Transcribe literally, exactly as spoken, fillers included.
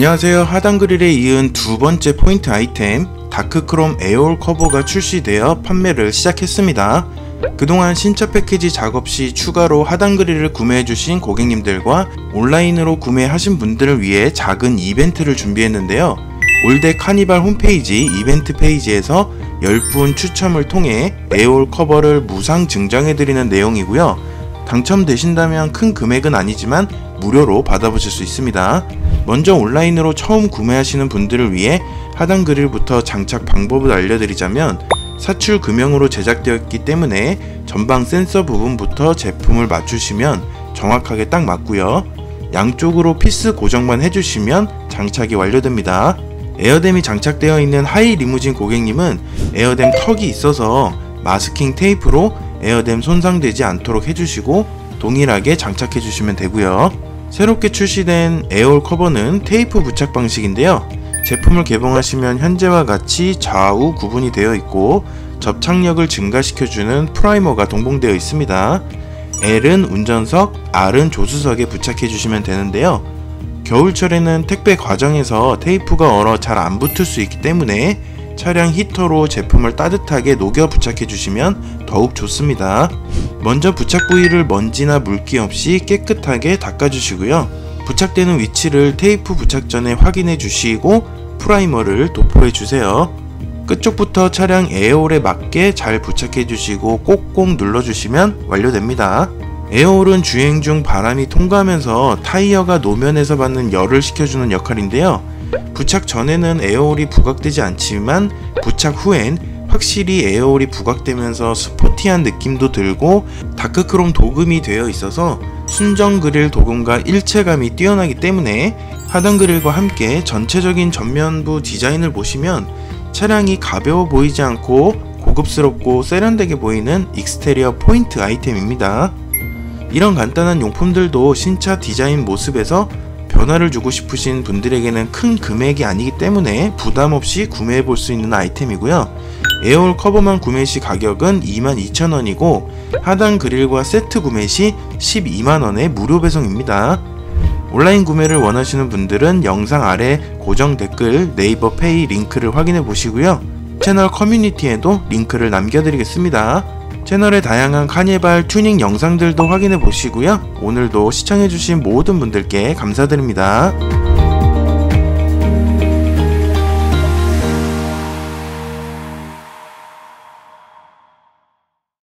안녕하세요. 하단 그릴에 이은 두 번째 포인트 아이템 다크크롬 에어올 커버가 출시되어 판매를 시작했습니다. 그동안 신차 패키지 작업 시 추가로 하단 그릴을 구매해주신 고객님들과 온라인으로 구매하신 분들을 위해 작은 이벤트를 준비했는데요. 올댓 카니발 홈페이지 이벤트 페이지에서 열 분 추첨을 통해 에어올 커버를 무상 증정해드리는 내용이고요. 당첨되신다면 큰 금액은 아니지만 무료로 받아보실 수 있습니다. 먼저 온라인으로 처음 구매하시는 분들을 위해 하단 그릴부터 장착 방법을 알려드리자면, 사출 금형으로 제작되었기 때문에 전방 센서 부분부터 제품을 맞추시면 정확하게 딱 맞고요. 양쪽으로 피스 고정만 해주시면 장착이 완료됩니다. 에어댐이 장착되어 있는 하이 리무진 고객님은 에어댐 턱이 있어서 마스킹 테이프로 에어댐 손상되지 않도록 해주시고 동일하게 장착해 주시면 되고요. 새롭게 출시된 에어올 커버는 테이프 부착 방식인데요. 제품을 개봉하시면 현재와 같이 좌우 구분이 되어 있고 접착력을 증가시켜주는 프라이머가 동봉되어 있습니다. L은 운전석, R은 조수석에 부착해 주시면 되는데요. 겨울철에는 택배 과정에서 테이프가 얼어 잘 안 붙을 수 있기 때문에 차량 히터로 제품을 따뜻하게 녹여 부착해 주시면 더욱 좋습니다. 먼저 부착 부위를 먼지나 물기 없이 깨끗하게 닦아 주시고요. 부착되는 위치를 테이프 부착 전에 확인해 주시고 프라이머를 도포해 주세요. 끝쪽부터 차량 에어홀에 맞게 잘 부착해 주시고 꼭꼭 눌러 주시면 완료됩니다. 에어홀은 주행 중 바람이 통과하면서 타이어가 노면에서 받는 열을 식혀주는 역할인데요. 부착 전에는 에어홀이 부각되지 않지만 부착 후엔 확실히 에어홀이 부각되면서 스포티한 느낌도 들고 다크크롬 도금이 되어 있어서 순정 그릴 도금과 일체감이 뛰어나기 때문에 하단 그릴과 함께 전체적인 전면부 디자인을 보시면 차량이 가벼워 보이지 않고 고급스럽고 세련되게 보이는 익스테리어 포인트 아이템입니다. 이런 간단한 용품들도 신차 디자인 모습에서 변화를 주고 싶으신 분들에게는 큰 금액이 아니기 때문에 부담없이 구매해 볼 수 있는 아이템이고요. 에어올 커버만 구매 시 가격은 이만 이천 원이고 하단 그릴과 세트 구매 시 십이만 원의 무료 배송입니다. 온라인 구매를 원하시는 분들은 영상 아래 고정 댓글 네이버 페이 링크를 확인해 보시고요. 채널 커뮤니티에도 링크를 남겨드리겠습니다. 채널의 다양한 카니발 튜닝 영상들도 확인해 보시고요. 오늘도 시청해주신 모든 분들께 감사드립니다.